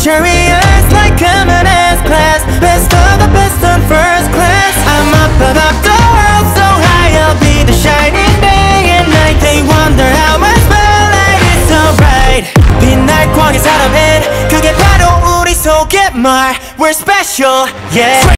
luxurious like I'm in S-class. Best of the best on first class. I'm up above the world so high, I'll be the shining day and night. They wonder how my spotlight is so bright. 빛날 광의 사람은 그게 바로 우리 속에 말. We're special, yeah.